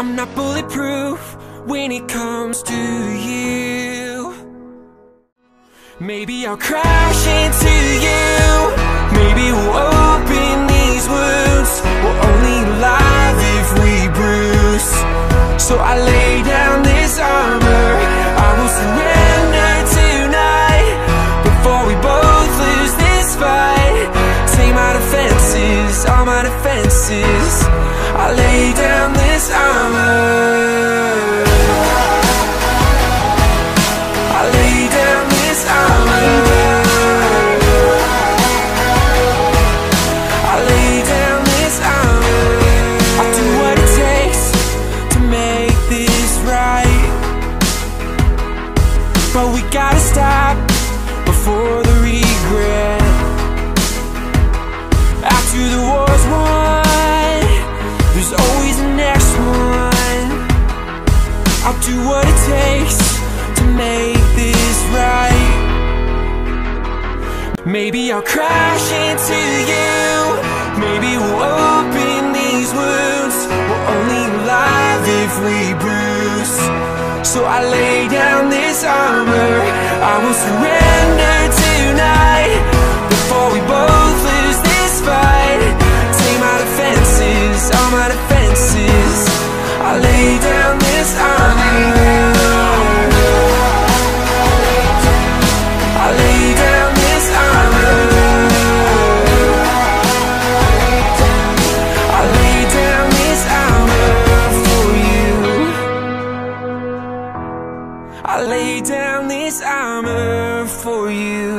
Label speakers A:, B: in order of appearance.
A: I'm not bulletproof when it comes to you. Maybe I'll crash into you. Maybe we'll open these wounds. We're only alive if we bruise. So I lay down this armor. I will surrender tonight before we both lose this fight. Take my defenses, all my defenses. I lay down this armor. I lay down this armor. I lay down this armor. I'll do what it takes to make this right, but we gotta stop before the regret. After the war's won, there's always the next one. I'll do what it takes to make this right. Maybe I'll crash into you. Maybe we'll open these wounds. We're only alive if we bruise. So I lay down this armor. I will surrender tonight before we both lose this fight. Take my defenses, all my defenses. I lay down this armor. I lay down this armor. I lay down this armor for you. I lay down this armor for you.